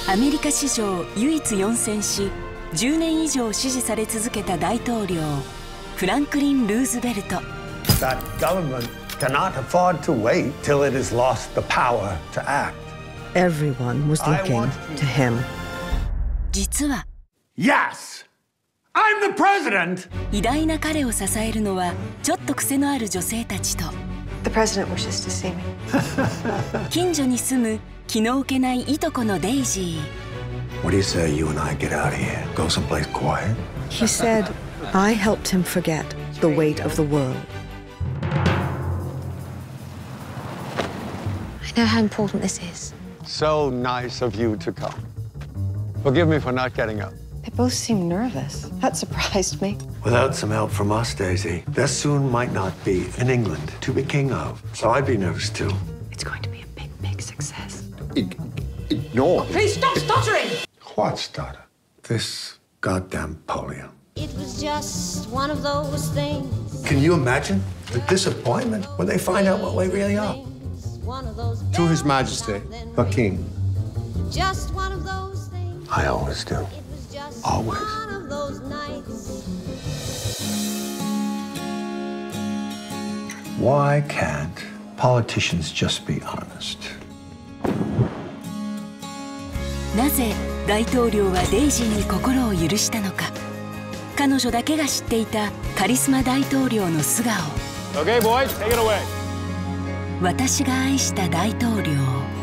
アメリカ史上唯一4選し10年以上支持され続けた大統領フランクリン・ルーズベルト。 That government cannot afford to wait till it has lost the power to act. Everyone was looking to him. 実は Yes! I'm the president! 偉大な彼を支えるのはちょっと癖のある女性たちと The president wishes to see me. 近所に住む気の置けないいとこのデイジー。 What do you say you and I get out of here? Go someplace quiet? He said, I helped him forget the weight of the world. I know how important this is. So nice of you to come. Forgive me for not getting up. They both seem nervous. That surprised me. Without some help from us, Daisy, there soon might not be an England to be king of. So I'd be nervous too. It's going to be a big, big success. No. Please stop stuttering! What stutter? This goddamn polio. It was just one of those things. Can you imagine the disappointment when they find out what we really are? To His Majesty, the King. Just one of those things. I always do. It was just Always. one of those nights. Why can't politicians just be honest? なぜ大統領はデイジーに心を許したのか。彼女だけが知っていたカリスマ大統領の素顔。 Okay, boys, take it away. 私が愛した大統領。